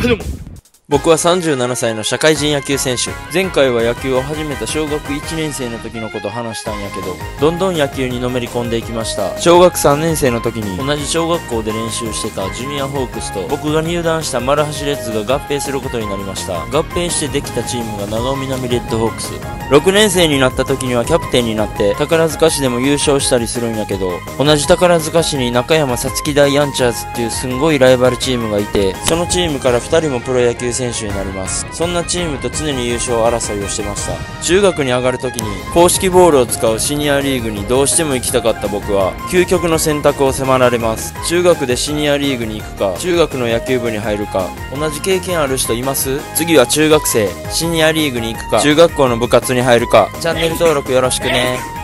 僕は37歳の社会人野球選手。前回は野球を始めた小学1年生の時のことを話したんやけど、どんどん野球にのめり込んでいきました。小学3年生の時に同じ小学校で練習してたジュニアホークスと僕が入団した丸橋レッズが合併することになりました。合併してできたチームが長尾南レッドホークス。6年生になった時にはキャプテンになって宝塚市でも優勝したりするんやけど、同じ宝塚市に中山さつき大ヤンチャーズっていうすんごいライバルチームがいて、そのチームから2人もプロ野球選手になります。そんなチームと常に優勝争いをしてました。中学に上がる時に公式ボールを使うシニアリーグにどうしても行きたかった僕は究極の選択を迫られます。中学でシニアリーグに行くか、中学の野球部に入るか。同じ経験ある人います？次は中学生、シニアリーグに行くか、中学校の部活に入るか。チャンネル登録よろしくね。